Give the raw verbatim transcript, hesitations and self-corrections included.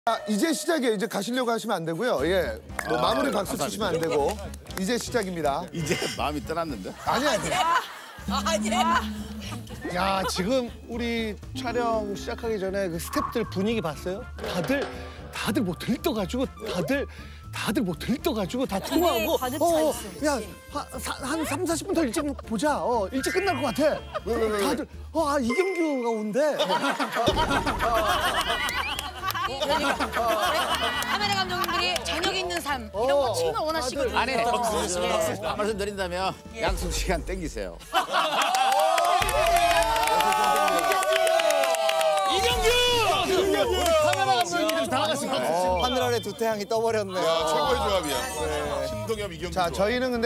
아, 이제 시작이에요. 이제 가시려고 하시면 안 되고요. 예, 뭐 아, 마무리 박수 감사합니다. 치시면 안 되고 이제 시작입니다. 이제 마음이 떠났는데? 아니 아니. 아니야. 야, 지금 우리 촬영 시작하기 전에 그 스태프들 분위기 봤어요? 다들 다들 뭐 들떠가지고 다들 다들 뭐 들떠가지고 다 통화하고 가득 차 어, 있어. 야, 한, 사- 한 삼, 사십 분 더 일찍 보자. 어, 일찍 끝날 것 같아. 왜, 왜, 왜? 다들 어, 아, 이경규가 온대. 카메라 감독님들이 저녁 있는 삶 이런 거 정말 원하시거든요. 아니, 한 말씀 드린다면 약속 시간 땡기세요. 카메라 감독님들 다 같이 하늘 아래 두 태양이 떠버렸네. 최고의 조합이야. 신동엽, 이경규. 자, 저희는 근데